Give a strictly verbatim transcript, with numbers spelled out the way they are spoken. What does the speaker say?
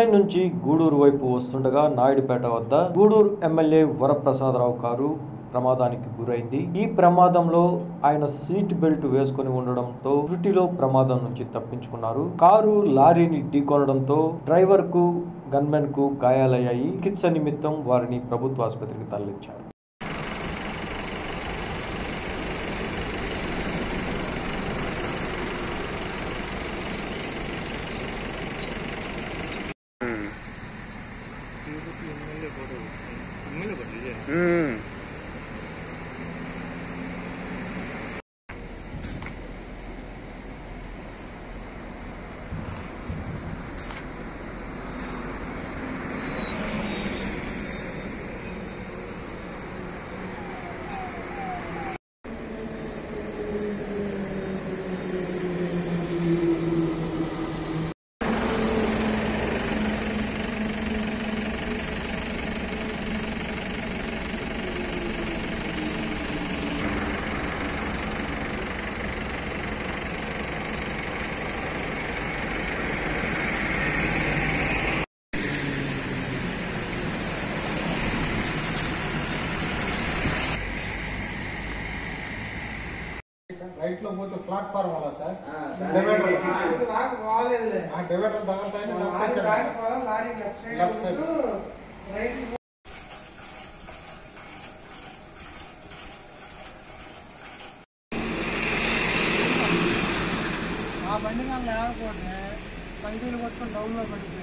చెన్నై నుంచి గూడూరు వైపు వస్తుండగా నాయుడుపేట వద్ద గూడూరు ఎమ్మెల్యే వరప్రసాదరావు కారు ప్రమాదానికి గురైంది. ఈ ప్రమాదంలో ఆయన సీట్ బెల్ట్ వేసుకుని ఉండడంతో త్రుటిలో ప్రమాదం నుంచి తప్పించుకున్నారు. కారు లారీని ఢీకొనడంతో డ్రైవర్ కు గన్మెన్ కు గాయాలయ్యాయి. చికిత్స నిమిత్తం వారిని ప్రభుత్వ ఆసుపత్రికి తరలించారు. రైట్ లో పోతే ప్లాట్ఫామ్ వల్ల సార్ డివైడర్ డివైడర్ ఆ బండి నాకు లేకపోతే పంచీలు కొట్టుకుని డౌన్ లో పడిపోయి